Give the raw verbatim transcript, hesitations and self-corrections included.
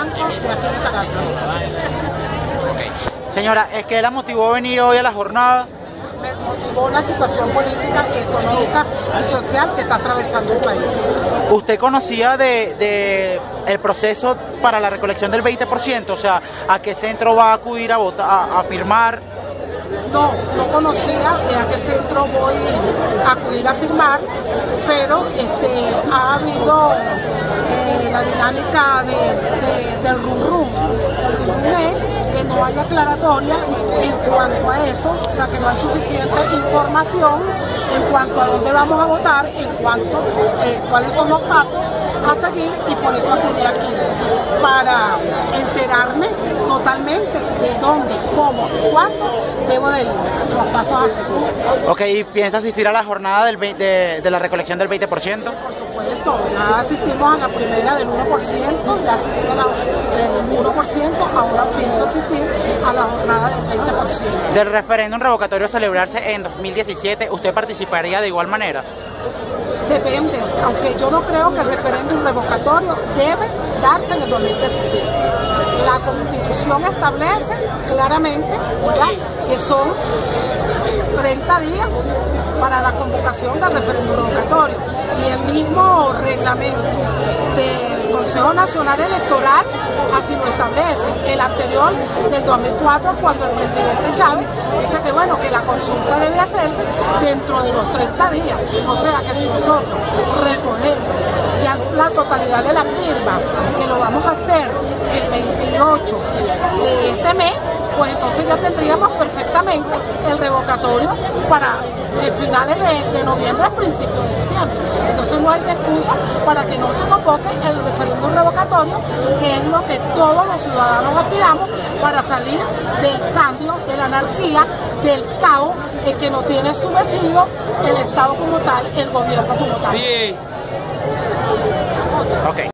Blanco, de aquí de Caracas. Okay. Señora, ¿es que la motivó a venir hoy a la jornada? Me motivó la situación política, económica y social que está atravesando el país. ¿Usted conocía de, de el proceso para la recolección del veinte por ciento? O sea, ¿a qué centro va a acudir a votar, a, a firmar? No, no conocía de a qué centro voy a acudir a firmar, pero este, ha habido eh, la dinámica de, de, del rum rum. El rum rum es que no hay aclaratoria en cuanto a eso, o sea que no hay suficiente información en cuanto a dónde vamos a votar, en cuanto eh, cuáles son los pasos a seguir, y por eso acudí aquí, para enterarme totalmente de dónde, cómo y cuándo debo de ir, los pasos a seguir. Ok, ¿y piensa asistir a la jornada del veinte, de, de la recolección del veinte por ciento? Sí, por supuesto, ya asistimos a la primera del uno por ciento, ya asistí a la del uno por ciento, ahora pienso asistir a la jornada del veinte por ciento. Del referéndum revocatorio a celebrarse en dos mil diecisiete, ¿usted participaría de igual manera? Depende, aunque yo no creo que el referéndum revocatorio debe darse en el dos mil diecisiete. La Constitución establece claramente, ¿verdad?, que son treinta días para la convocación del referéndum revocatorio, y el mismo reglamento del Consejo Nacional Electoral así lo establece. El anterior, del dos mil cuatro, cuando el presidente Chávez dice que bueno, que la consulta debe hacerse dentro de los treinta días. O sea que si nosotros recogemos ya la totalidad de la firma, que lo vamos a hacer el veintiocho de este mes, pues entonces ya tendríamos perfectamente el revocatorio para eh, finales de, de noviembre, principios de diciembre. Entonces no hay excusa para que no se convoque el referéndum revocatorio, que es lo que todos los ciudadanos aspiramos para salir del cambio, de la anarquía, del caos en que nos tiene sumergido el Estado como tal, el gobierno como tal. Sí. Ok.